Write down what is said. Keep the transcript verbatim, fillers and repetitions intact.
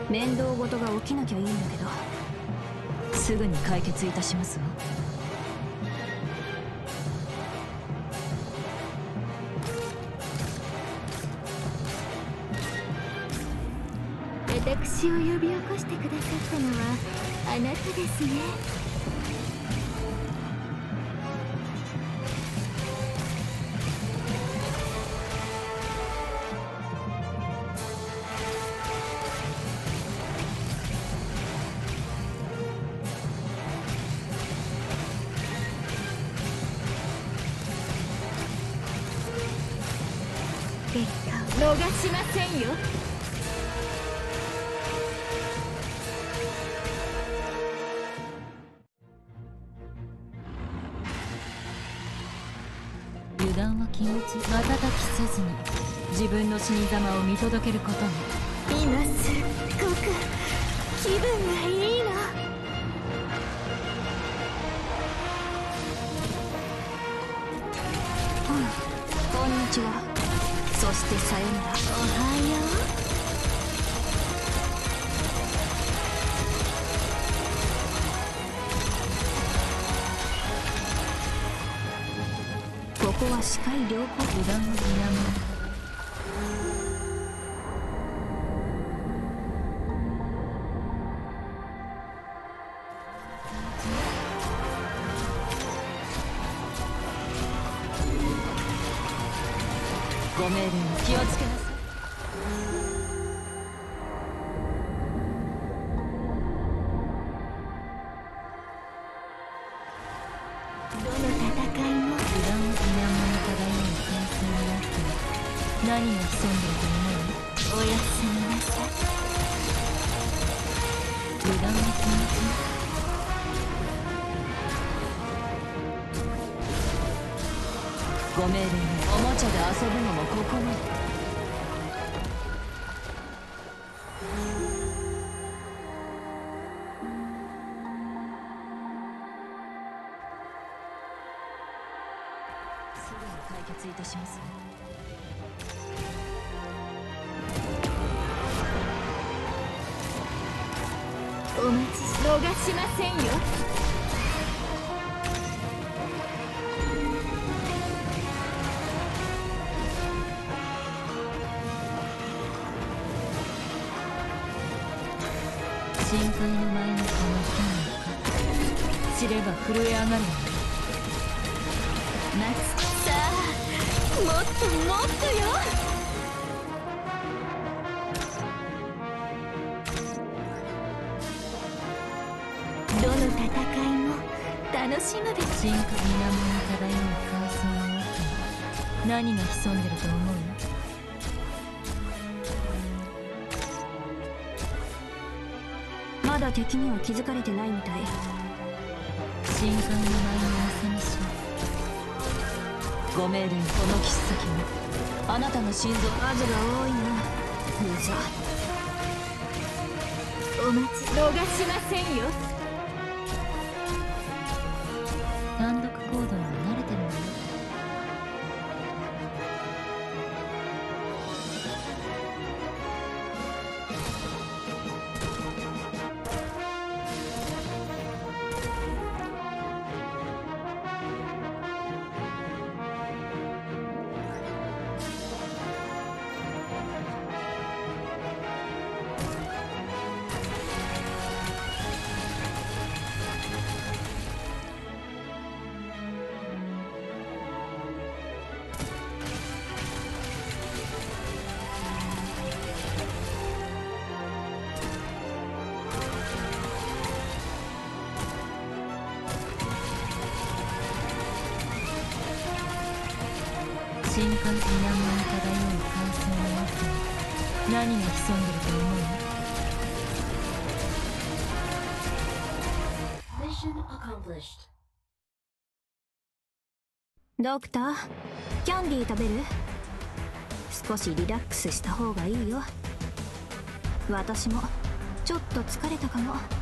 面倒事が起きなきゃいいんだけど、すぐに解決いたしますわ。 私を呼び起こしてくださったのはあなたですね。結果を逃しませんよ。 油断は禁物。瞬きせずに自分の死に様を見届けることに。 今すっごく気分がいいの。 うん、こんにちは。そしてさよなら。おはよう。 ここは視界良好。 油断を見やめ。ご命令に気をつけなさい。 どの戦いも油断を見やめの漂う海水の中に何が潜んでいると思う？ おやすみなさい。 油断は禁物。ご命令におもちゃで遊ぶのもここまで。すぐに解決いたします。 お待ちし逃しませんよ。 深海の前のこの剣の知れば震え上がるの。 待つ。さあ、もっともっとよ。どの戦いも楽しむべき。 深海水面に漂う海藻の奥に何が潜んでると思う？ まだ敵には気づかれてないみたい。 深海の前の朝飯。ご命令。この切っ先にあなたの心臓。 数が多いな。うざ。 お待ち逃しませんよ。 単独行動に慣れてるのよ。深海水面に漂う海藻の奥に何が潜んでると思う？ Mission accomplished. ドクター、キャンディー食べる？少しリラックスした方がいいよ。私もちょっと疲れたかも。